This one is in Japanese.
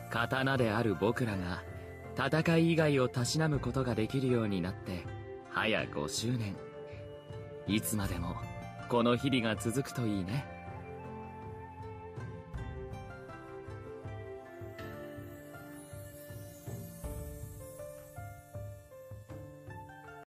刀である僕らが戦い以外をたしなむことができるようになって早5周年。いつまでもこの日々が続くといいね。